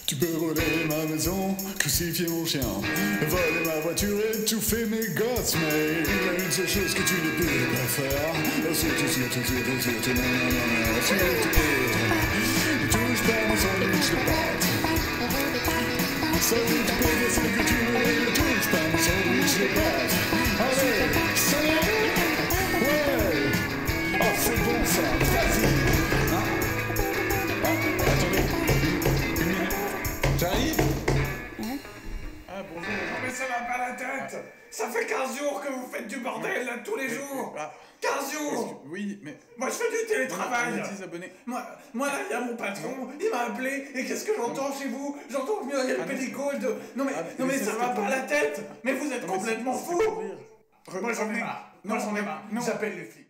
Tu peux voler ma maison, crucifier mon chien, voler ma voiture et étouffer mes gosses, mais il y a une seule chose que tu ne peux pas faire. Surtout, non, ne touche pas mon sandwich de pâtes. Ça tu peux décider que tu ne touche pas mon sandwich de pâtes. Allez, ça y est. Ouais. Oh, c'est bon ça, vas-y. Attendez, une minute. J'arrive. Ah, bonjour. Non mais ça va pas la tête. Ça fait 15 jours que vous faites du bordel là tous les jours. 15 jours. Oui, mais... Moi je fais du télétravail. On a 10 abonnés. Moi là, il y a mon patron, il m'a appelé, et qu'est-ce que j'entends chez vous? J'entends que il y a le pédico de... Non mais ça va pas la tête. Mais vous êtes complètement fou. Moi Moi j'en ai marre. J'appelle les flics.